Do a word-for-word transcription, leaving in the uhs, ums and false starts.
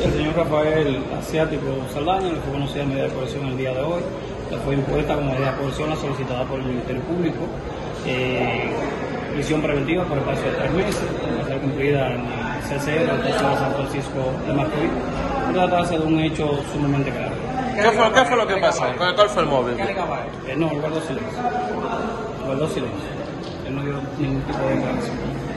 El señor Rafael Asiático Saldaña le fue conocida medida de coerción el día de hoy. Le fue impuesta como medida de coerción la solicitada por el Ministerio Público. Eh, prisión preventiva por espacio de tres meses, va a ser cumplida en el C C, la Corte de San Francisco de Macorís. Por tratarse de un hecho sumamente grave. ¿Qué fue, ¿Qué fue lo que pasó? ¿Cuál fue el móvil? Eh, no, él guardó silencio. Guardó silencio. Él no dio ningún tipo de declaración.